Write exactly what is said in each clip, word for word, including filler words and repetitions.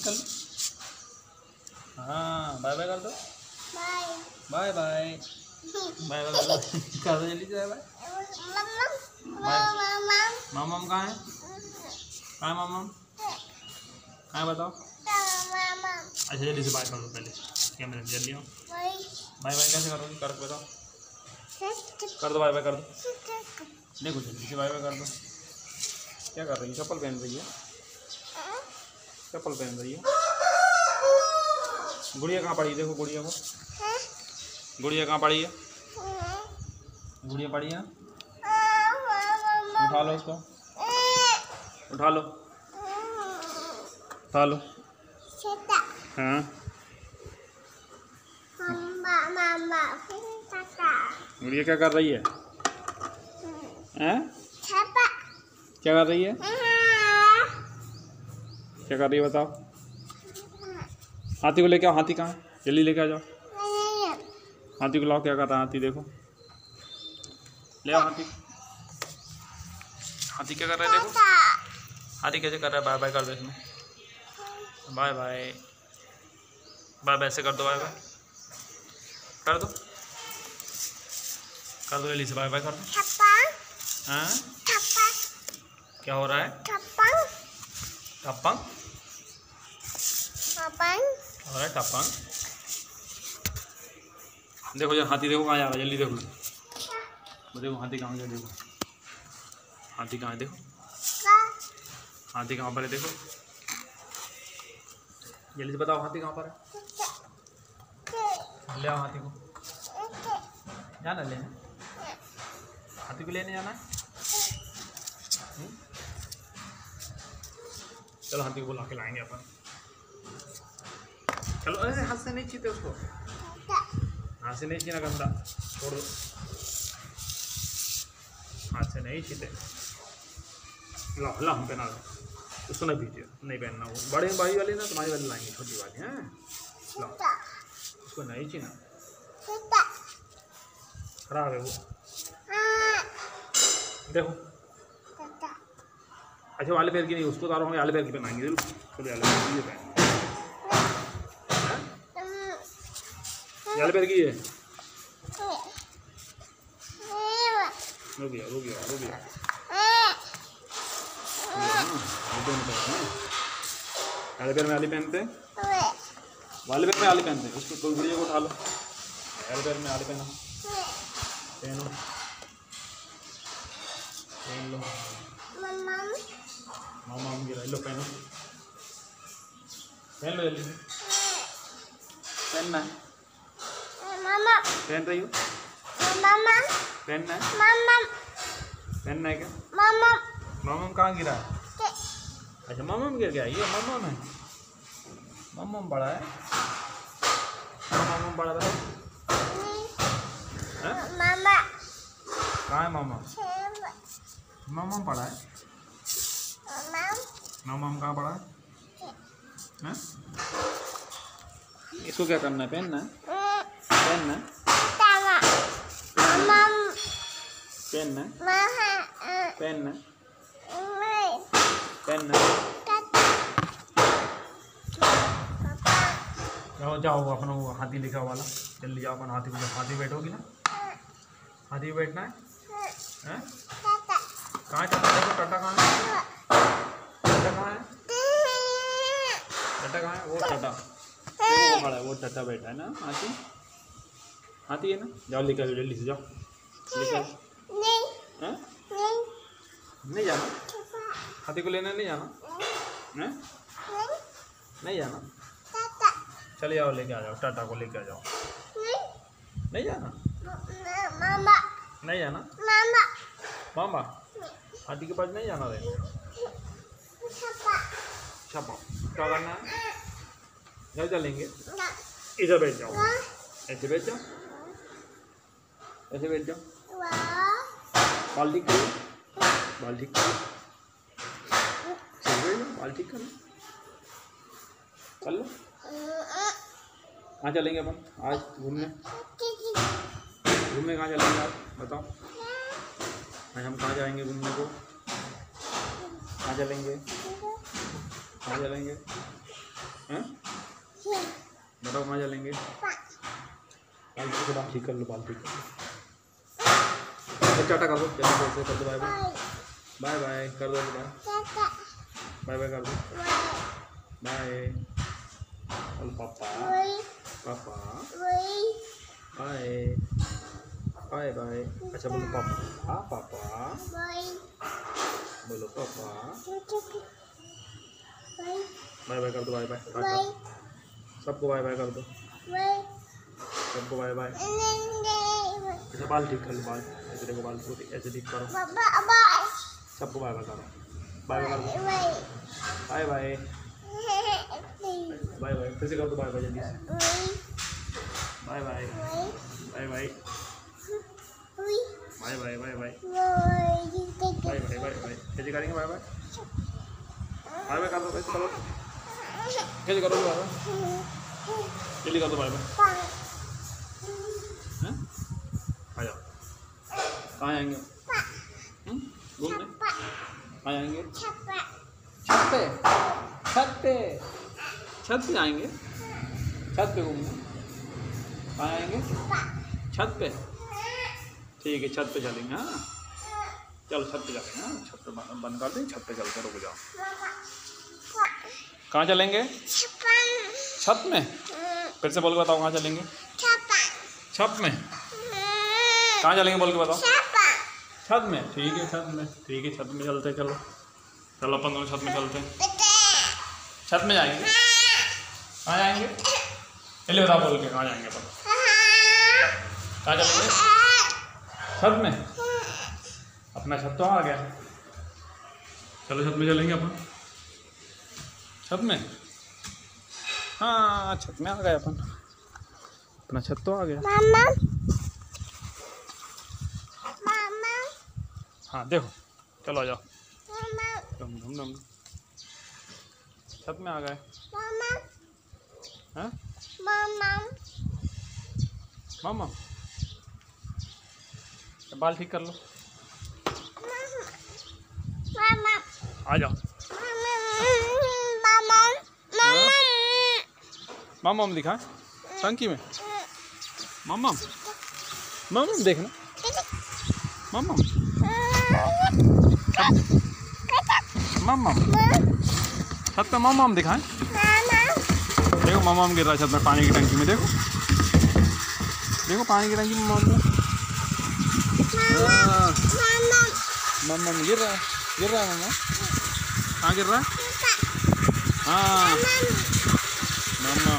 कर लो। हाँ bye bye कर दो। बाय बाय बाय बाय कर दो। कर दो जल्दी से बाय। मम्मम कहाँ है? कहाँ है मम्मम? कहाँ है बताओ? अच्छा जल्दी से बाय कर दो पहले कैमरे में जल्दी आओ। बाय बाय कैसे करोगे? कर बताओ। कर दो बाय बाय कर दो। देखो जल्दी से बाय बाय कर दो। क्या कर रही है? चप्पल पहन रही है। चप्पल पहन रही है। गुड़िया कहाँ पड़ी? देखो गुड़िया को। गुड़िया कहाँ पड़ी है? गुड़िया पड़ी है। उठा लो उसको। उठा लो उठा लो। हाँ गुड़िया क्या कर रही है? हैं? क्या कर रही है? क्या कर रही है बताओ? हाथी को लेके आओ। हाथी कहाँ है? जल्दी लेके आ जाओ। हाथी को लाओ। क्या कर रहा है हाथी? देखो ले आओ हाथी। हाथी क्या कर रहा है? देखो हाथी कैसे कर रहा है। बाय बाय कर दो इसमें। बाय बाय बाय बाय से कर दो। बाय बाय कर दो। कर दो जल्दी से बाय बाय कर दो। हाँ क्या हो रहा है? टप्पंग टप्पंग हो रहा है टप्पंग। देखो जब हाथी देखो कहाँ जा रहा है। जल्दी देखो। देखो हाथी कहाँ है? देखो हाथी कहाँ है? देखो हाथी कहाँ पर है? देखो जल्दी से बताओ हाथी कहाँ पर है? ले आओ हाथी को। जाना लेने? हाथी को लेने जाना है? चलो हाथी को ला के लाएंगे अपन। चलो अरे हाथ से नहीं छीते उसको। हाथ से नहीं छीना गंदा। छोड़ दो। हाथ से नहीं छीते। ला ला हम पहना दो उसको। नहीं पीछे नहीं पहनना। वो बड़े भाई वाले ना तुम्हारी वाली लाएंगे। छोटी वाली हैं ला उसको नहीं छीना। खराब है वो। देखो अच्छा वाले पैर की नहीं उसको उतारो। हम वाले पैर की पहनाएंगे। चलो वाले पैर की पहन। वाले पैर की है। रुक गया रुक गया रुक गया। वाले पैर में वाली पहनते वाले पैर में वाली पहनते उसको। तो गुड़िया को उठा लो। वाले पैर में वाली पहनो पहनो पहन लो। मामा हम गिरा लो। पहनो पहन लो जल्दी से। पहनना है? पहन रही हो? पहनना है? पहनना है क्या? मामम कहाँ गिरा है? अच्छा मामम गिर गया। ये मामम है। मामम बड़ा है। मामम बड़ा है। कहाँ है मामा? मामम पड़ा है। मामम कहाँ पड़ा है? हैं? इसको क्या करना है? पहनना है? पहनना है? पहनना है? पहनना है? पहनना है? जाओ जाओ अपना वो हाथी लिखा वाला जल्दी जाओ। अपन हाथी को हाथी बैठोगी ना? हाथी में बैठना है? हैं? कहाँ है टाटा? देखो टाटा कहाँ है? टाटा कहाँ है? टाटा कहाँ है? वो टाटा वो खड़ा है। वो टाटा बैठा है ना हाथी। हाथी है ना? जाओ लेकर आओ जल्दी से। जाओ लेकर। हैं? नहीं जाना? हाथी को लेने नहीं जाना? हैं? नहीं जाना? चले जाओ लेके आ जाओ। टाटा को लेके आ जाओ। नहीं जाना? नहीं जाना? मामा हाथी के पास नहीं जाना रे। छपा क्या करना है? घर चलेंगे। इधर बैठ जाओ। ऐसे बैठ जाओ। ऐसे बैठ जाओ। बाल्टी करो। बाल्टी करो। बाल्टी करो। चल लो। कहाँ चलेंगे अपन आज घूमने? घूमने कहाँ चलेंगे आज बताओ? आज हम कहाँ जाएंगे घूमने को? कहाँ चलेंगे? कहाँ चलेंगे? हैं? बताओ कहाँ चलेंगे? बाल से बाल ठीक कर लो, बाल ठीक कर लो। टाटा कर दो, जल्दी कर दो, बाय बाय बाय बाय कर दो, बाय बाय बाय कर दो, बाय। हेलो पापा पापा बाय बाय बाय। अच्छा बोलो पापा, हाँ पापा बोलो पापा, बाय बाय कर दो, बाय बाय सबको बाय बाय कर दो, सबको बाय बाय। अच्छा बाल ठीक कर लो, बाल ऐसे देखो, बाल को ऐसे ठीक करो, सबको बाय बाय करो, बाय बाय कर दो, बाय बाय बाय बाय फिर से कर दो, बाय बाय जल्दी से, bye bye bye bye bye bye bye bye bye bye bye bye कैसे करेंगे? बाय बाय बाय बाय कर दो, कैसे करो, कैसे करो, बाय बाय जल्दी कर दो, बाय बाय। आ जाओ, कहाँ आएंगे घूमने? कहाँ आएंगे? छत पे, छत पे, छत पे आएंगे, छत पे घूमने। कहाँ आएंगे? छत पे, ठीक है छत पे चलेंगे। हाँ चलो छत पे चलेंगे, हाँ छत पे बंद कर दें, छत पे चलते, रुक जाओ। कहाँ चलेंगे? छत में। फिर से बोल के बताओ कहाँ चलेंगे? छत में। कहाँ चलेंगे बोल के बताओ? छत में, ठीक है छत में, ठीक है छत में चलते, चलो चलो अपन दोनों छत में चलते हैं, छत में जाएंगे। कहाँ जाएंगे? चलिए बताओ बोल के कहाँ जाएंगे अपन? कहाँ चलेंगे? छत में। अपना छत तो आ गया, चलो छत में चलेंगे अपन, छत में। हाँ छत में आ गए अपन, अपना छत तो आ गया। मामा मामा हाँ देखो, चलो आ जाओ, डम डम डम छत में आ गए। मामा हाँ मामा मामा बाल ठीक कर लो, मामा आ जाओ, मामा मामा दिखा टंकी में, मामा मामा देखना, मामा मामा छत पे मामा दिखाएं, देखो मामा गिर रहा है छत में, पानी की टंकी में, देखो देखो पानी की टंकी में मामा मामा गिर रहा है, गिर रहा है मामा, कहाँ गिर रहा है? हाँ मामा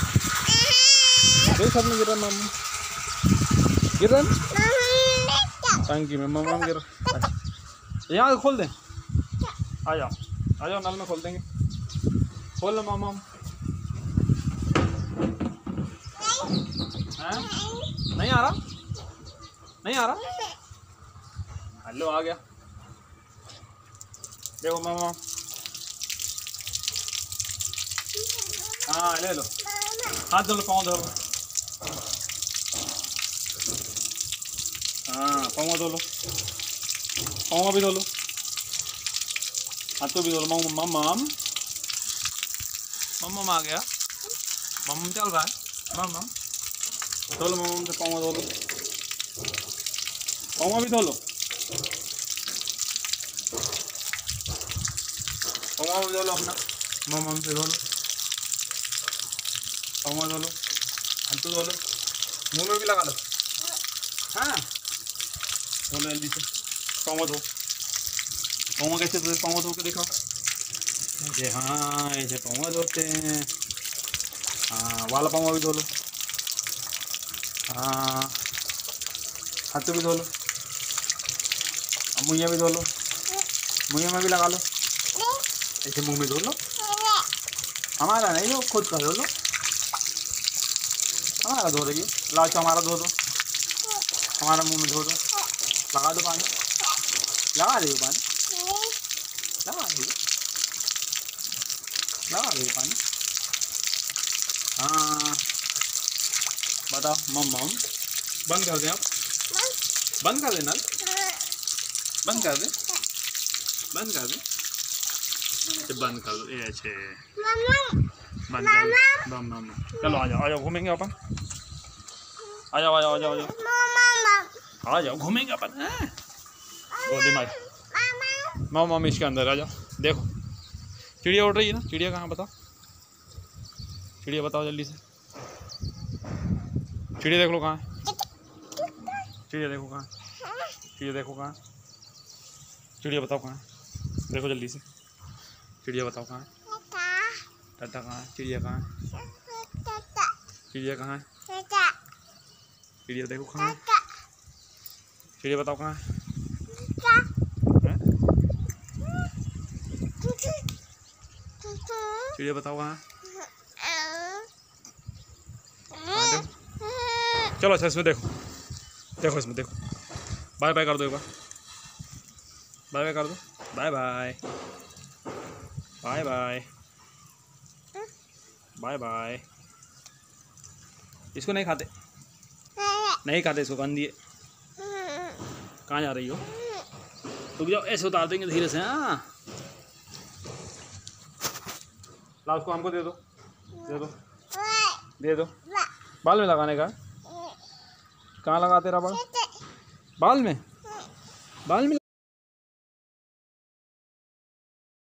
देखो छत में गिर रहा है, मामा गिर रहा है टंकी में, मामा गिर रहा है। यहाँ खोल दें, आ जाओ आ जाओ, नल में खोल देंगे, खोल लो मामा। हाँ नहीं आ रहा, नहीं आ रहा, हेलो आ गया, देखो मामा, हाँ ले लो, हाथ धो लो, पाँव धो लो, हाँ पाँव धो लो, पाँव भी धो लो, हाथों भी धो लो। मम्मा मम्म मम्मा आ गया, मम्मा चल रहा है, मम्मा धो लो, मम्मा से पाँव धो लो, पाँव भी धो लो, पाँव भी धो लो अपना, मम्मा से धो लो, पाँव धो लो, हाथ धो लो, मुँह में भी लगा लो, हाँ धो लो जल्दी से, पाँव धो, पाँव कैसे धोते? पाँव धो के दिखाओ, ऐसे, हाँ ऐसे पाँव धोते हैं, हाँ वाला पाँव भी धो लो, हाँ हाथ भी धो लो, मुँह भी धो लो, मुँह में भी लगा लो, ऐसे मुँह में धो लो, हमारा नहीं, वो खुद का धो लो, हमारा धो रही है, लास्ट हमारा धो दो, हमारा मुँह में धो दो, लगा दो पानी, लगा दो पानी, लगा दो, लगा दो पानी, हाँ बताओ मम्मा, बंद कर दें आप, बंद कर देना, बंद कर दे, बंद कर दे, बंद कर दो, ये अच्छे बंद बम बम बम बम। चलो आ जाओ आ जाओ घूमेंगे अपन। आ जाओ आ जाओ आ जाओ आ जाओ आ जाओ घूमेंगे अपन। गोदी माई मामा मामी इसके अंदर आ जाओ। देखो चिड़िया उड़ रही है ना। चिड़िया कहाँ बताओ। चिड़िया बताओ जल्दी से। चिड़िया देख लो कहाँ है। चिड़िया देखो कहाँ। चिड़िया देखो कहाँ। चिड़िया बताओ कहाँ है। देखो जल्दी से। चिड़िया बताओ कहाँ है। टाटा कहाँ है। चिड़िया कहाँ है। चिड़िया कहाँ है। चिड़िया देखो कहाँ है। चिड़िया बताओ कहाँ है। चिड़िया बताओ कहाँ है। चलो अच्छा इसमें देखो। देखो इसमें देखो। बाय बाय कर दो एक बार। बाय बाय कर दो। Bye bye bye bye bye bye. इसको नहीं खाते नहीं खाते इसको कान दिए। कहाँ जा रही हो। रुक जाओ ऐसे उतार देंगे धीरे से। हाँ ला उसको हमको दे दो दे दो दे दो। बाल में लगाने का। कहाँ लगा तेरा बाल। बाल में बाल में